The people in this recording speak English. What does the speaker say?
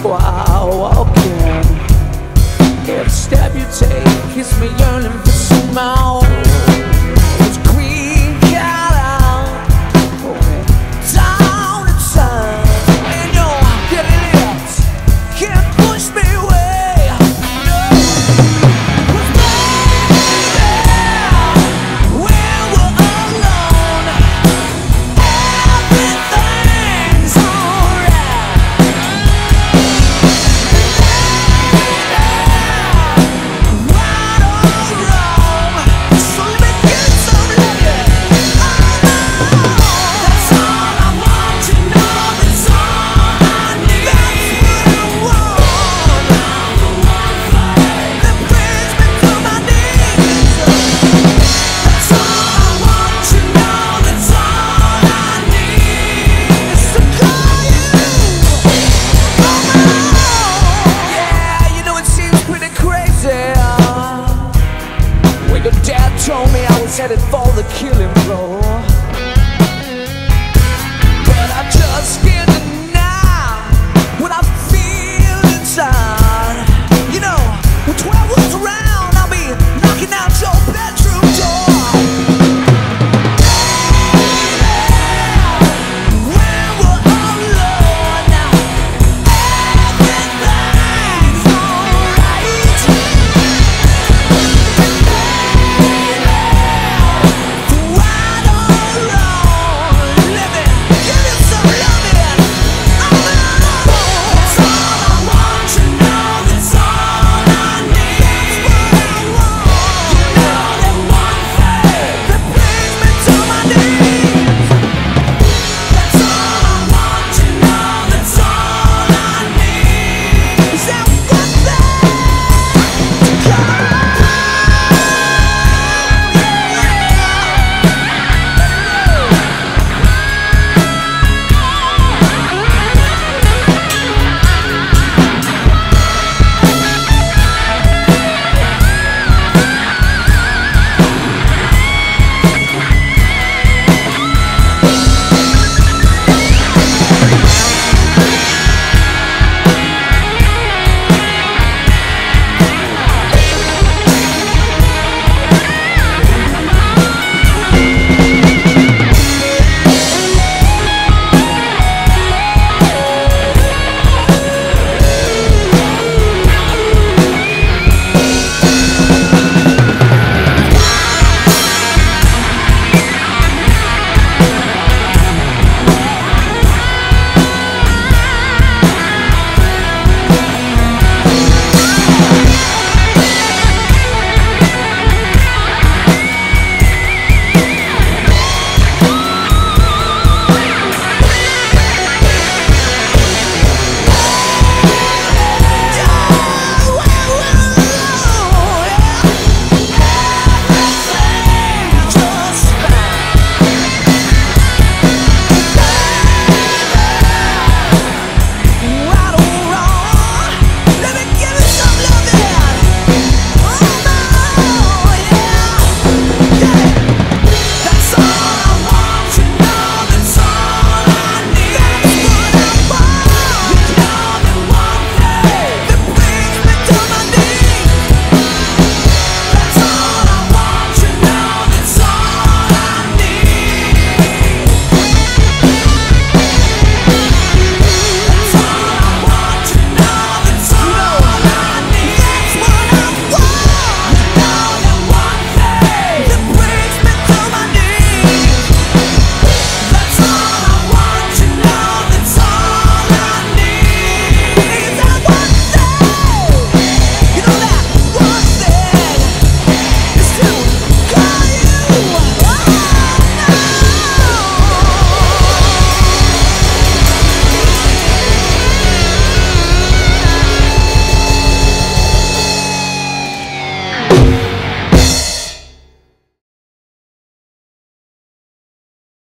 while walking. Every step you take is me yearning for some more. It's green color, down the sun, and your dirty lips can't push me away. No, 'cause baby, when we're alone, everything's alright. Right or wrong, so let me get some loving. That's all I want to know. That's all I need. That's what I want. That brings me to my knees. That's all I want to know. That's all I need is to call you. Yeah, you know it seems pretty crazy when your dad told me I was headed for